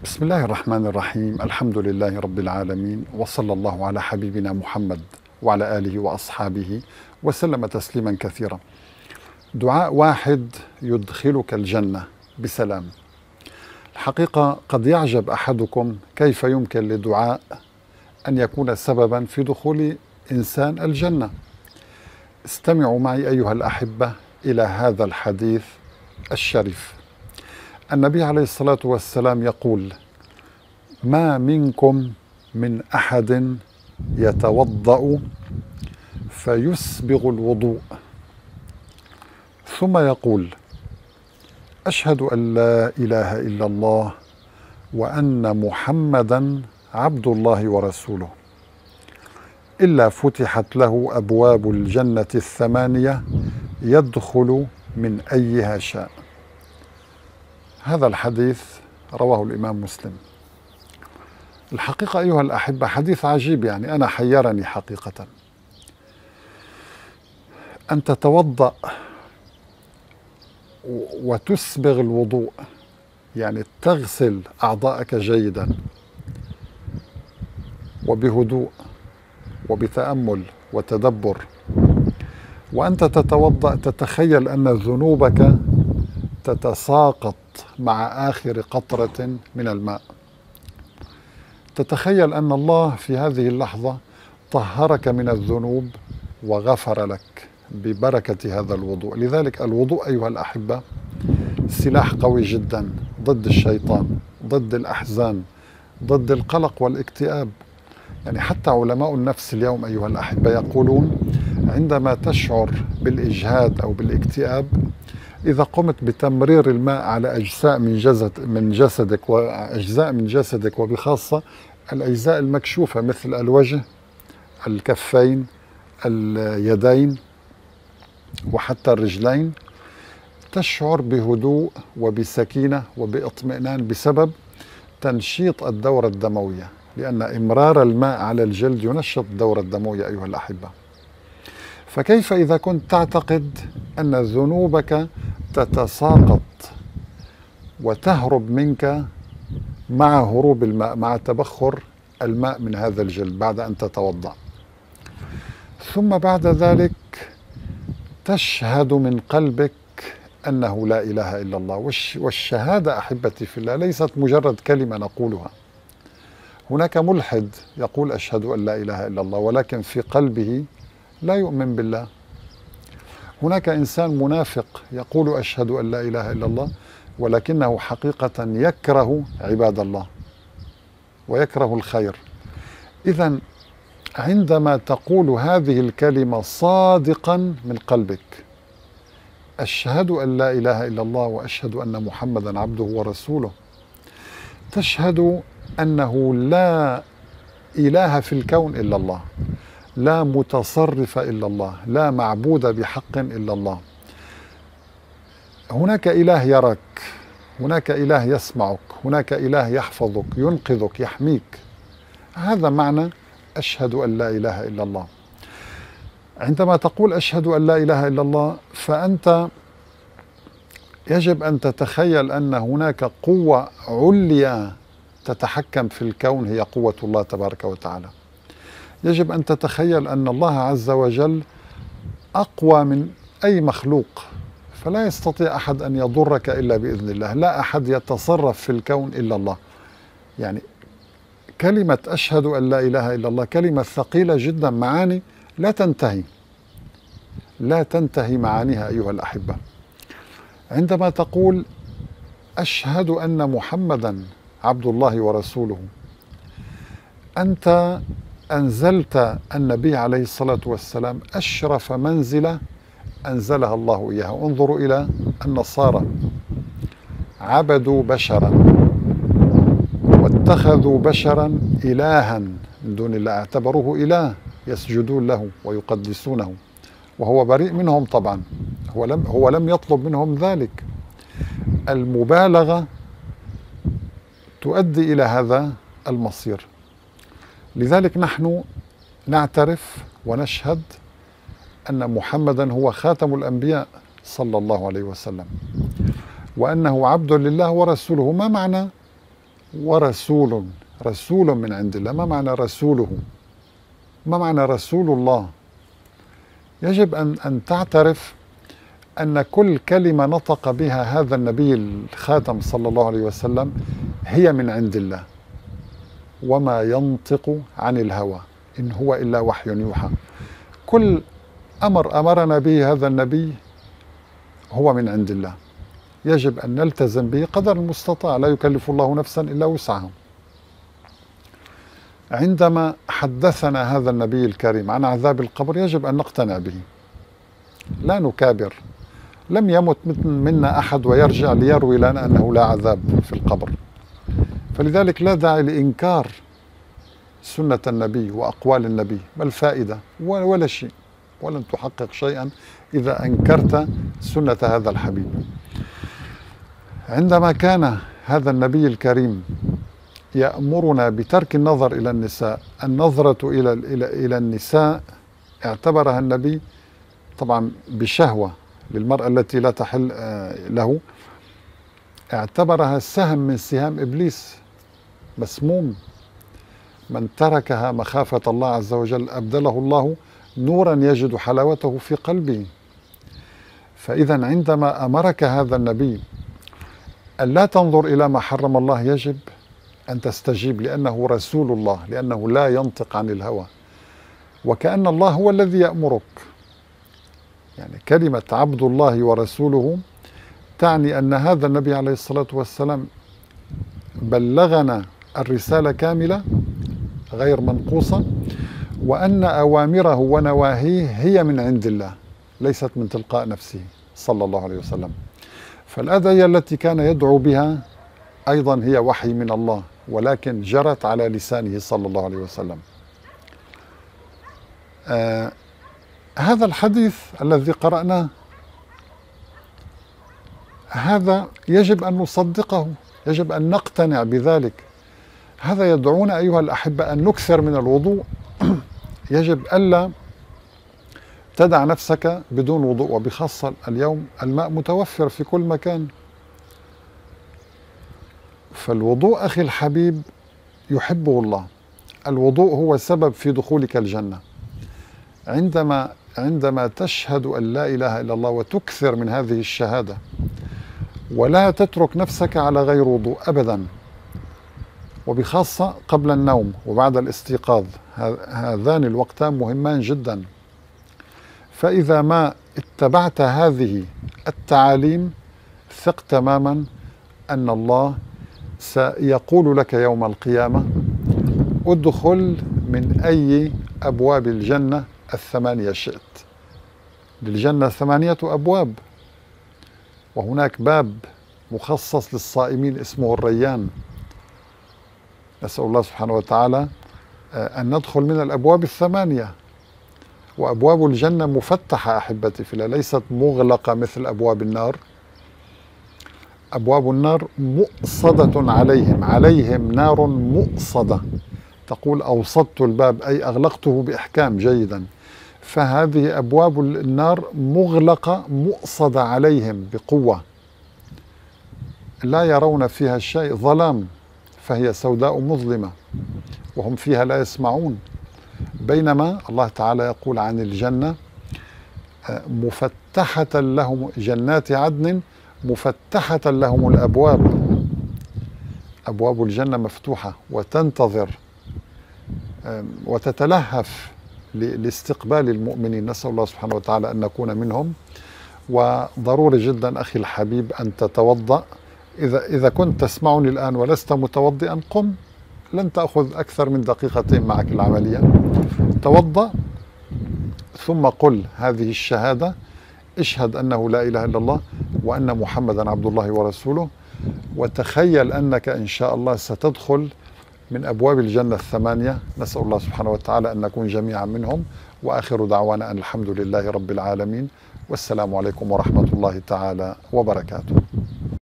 بسم الله الرحمن الرحيم. الحمد لله رب العالمين، وصلى الله على حبيبنا محمد وعلى آله وأصحابه وسلم تسليما كثيرا. دعاء واحد يدخلك الجنة بسلام. الحقيقة قد يعجب أحدكم كيف يمكن لدعاء أن يكون سببا في دخول إنسان الجنة. استمعوا معي أيها الأحبة إلى هذا الحديث الشريف. النبي عليه الصلاة والسلام يقول: ما منكم من أحد يتوضأ فيسبغ الوضوء ثم يقول: أشهد أن لا إله إلا الله وأن محمدا عبد الله ورسوله، إلا فتحت له أبواب الجنة الثمانية يدخل من أيها شاء. هذا الحديث رواه الإمام مسلم. الحقيقة أيها الأحبة حديث عجيب، يعني أنا حيرني حقيقة. أن تتوضأ وتسبغ الوضوء، يعني تغسل أعضاءك جيدا وبهدوء وبتأمل وتدبر، وأنت تتوضأ تتخيل أن ذنوبك تتساقط مع آخر قطرة من الماء. تتخيل أن الله في هذه اللحظة طهرك من الذنوب وغفر لك ببركة هذا الوضوء. لذلك الوضوء أيها الأحبة سلاح قوي جدا ضد الشيطان، ضد الأحزان، ضد القلق والاكتئاب. يعني حتى علماء النفس اليوم أيها الأحبة يقولون: عندما تشعر بالإجهاد أو بالاكتئاب، إذا قمت بتمرير الماء على أجزاء من جسدك وبخاصة الأجزاء المكشوفة مثل الوجه، الكفين، اليدين، وحتى الرجلين، تشعر بهدوء وبسكينة وباطمئنان بسبب تنشيط الدورة الدموية، لأن إمرار الماء على الجلد ينشط الدورة الدموية أيها الأحبة. فكيف إذا كنت تعتقد أن ذنوبك تتساقط وتهرب منك مع هروب الماء، مع تبخر الماء من هذا الجلد بعد أن تتوضأ، ثم بعد ذلك تشهد من قلبك أنه لا إله إلا الله. والشهادة أحبتي في الله ليست مجرد كلمة نقولها. هناك ملحد يقول: أشهد أن لا إله إلا الله، ولكن في قلبه لا يؤمن بالله. هناك إنسان منافق يقول: أشهد أن لا إله إلا الله، ولكنه حقيقة يكره عباد الله ويكره الخير. إذن عندما تقول هذه الكلمة صادقا من قلبك: أشهد أن لا إله إلا الله وأشهد أن محمدا عبده ورسوله، تشهد أنه لا إله في الكون إلا الله، لا متصرف إلا الله، لا معبود بحق إلا الله. هناك إله يراك، هناك إله يسمعك، هناك إله يحفظك، ينقذك، يحميك. هذا معنى أشهد أن لا إله إلا الله. عندما تقول أشهد أن لا إله إلا الله، فأنت يجب أن تتخيل أن هناك قوة عليا تتحكم في الكون، هي قوة الله تبارك وتعالى. يجب أن تتخيل أن الله عز وجل أقوى من أي مخلوق، فلا يستطيع أحد أن يضرك إلا بإذن الله، لا أحد يتصرف في الكون إلا الله. يعني كلمة أشهد أن لا إله إلا الله كلمة ثقيلة جدا، معاني لا تنتهي معانيها أيها الأحبة. عندما تقول أشهد أن محمدا عبد الله ورسوله، أنت أنزلت النبي عليه الصلاة والسلام أشرف منزلة أنزلها الله إياها. انظروا إلى النصارى، عبدوا بشرا واتخذوا بشرا إلها من دون الله، اعتبروه إله، يسجدون له ويقدسونه، وهو بريء منهم طبعا، هو لم يطلب منهم ذلك. المبالغة تؤدي إلى هذا المصير. لذلك نحن نعترف ونشهد أن محمدا هو خاتم الأنبياء صلى الله عليه وسلم، وأنه عبد لله ورسوله. ما معنى ورسول، رسول من عند الله. ما معنى رسوله؟ ما معنى رسول الله؟ يجب أن تعترف أن كل كلمة نطق بها هذا النبي الخاتم صلى الله عليه وسلم هي من عند الله، وما ينطق عن الهوى إن هو إلا وحي يوحى. كل أمر أمرنا به هذا النبي هو من عند الله، يجب أن نلتزم به قدر المستطاع، لا يكلف الله نفسا إلا وسعها. عندما حدثنا هذا النبي الكريم عن عذاب القبر يجب أن نقتنع به، لا نكابر. لم يمت منا أحد ويرجع ليروي لنا أنه لا عذاب في القبر، فلذلك لا داعي لإنكار سنة النبي وأقوال النبي. ما الفائدة؟ ولا شيء، ولن تحقق شيئا إذا أنكرت سنة هذا الحبيب. عندما كان هذا النبي الكريم يأمرنا بترك النظر إلى النساء، النظرة إلى النساء اعتبرها النبي طبعا بشهوة للمرأة التي لا تحل له، اعتبرها سهم من سهام إبليس مسموم. من تركها مخافة الله عز وجل أبدله الله نورا يجد حلاوته في قلبه. فإذا عندما أمرك هذا النبي أن لا تنظر إلى ما حرم الله يجب أن تستجيب، لأنه رسول الله، لأنه لا ينطق عن الهوى، وكأن الله هو الذي يأمرك. يعني كلمة عبد الله ورسوله تعني أن هذا النبي عليه الصلاة والسلام بلغنا الرسالة كاملة غير منقوصة، وأن أوامره ونواهيه هي من عند الله ليست من تلقاء نفسه صلى الله عليه وسلم. فالأدعية التي كان يدعو بها أيضا هي وحي من الله، ولكن جرت على لسانه صلى الله عليه وسلم. هذا الحديث الذي قرأناه هذا يجب أن نصدقه، يجب أن نقتنع بذلك. هذا يدعونا أيها الأحبة أن نكثر من الوضوء. يجب ألا تدع نفسك بدون وضوء، وبخاصة اليوم الماء متوفر في كل مكان. فالوضوء أخي الحبيب يحبه الله. الوضوء هو سبب في دخولك الجنة. عندما تشهد أن لا إله إلا الله وتكثر من هذه الشهادة، ولا تترك نفسك على غير وضوء أبدا، وبخاصة قبل النوم وبعد الاستيقاظ، هذان الوقتان مهمان جدا. فإذا ما اتبعت هذه التعاليم ثق تماما أن الله سيقول لك يوم القيامة ادخل من أي أبواب الجنة الثمانية شئت. للجنة 8 أبواب، وهناك باب مخصص للصائمين اسمه الريان. نسأل الله سبحانه وتعالى أن ندخل من الأبواب 8. وأبواب الجنة مفتحة أحبتي في الله، ليست مغلقة مثل أبواب النار. أبواب النار مؤصدة عليهم نار مؤصدة. تقول أوصدت الباب أي أغلقته بإحكام جيدا. فهذه أبواب النار مغلقة مؤصدة عليهم بقوة، لا يرون فيها شيء، ظلام، فهي سوداء مظلمة وهم فيها لا يسمعون. بينما الله تعالى يقول عن الجنة مفتحة لهم، جنات عدن مفتحة لهم الأبواب. أبواب الجنة مفتوحة وتنتظر وتتلهف لاستقبال المؤمنين. نسأل الله سبحانه وتعالى أن نكون منهم. وضروري جدا أخي الحبيب أن تتوضأ. إذا كنت تسمعني الآن ولست متوضئا قم، لن تأخذ أكثر من دقيقتين معك العملية. توضأ ثم قل هذه الشهادة: اشهد أنه لا إله إلا الله وأن محمدا عبد الله ورسوله. وتخيل أنك إن شاء الله ستدخل من أبواب الجنة 8. نسأل الله سبحانه وتعالى أن نكون جميعا منهم. وآخر دعوانا أن الحمد لله رب العالمين، والسلام عليكم ورحمة الله تعالى وبركاته.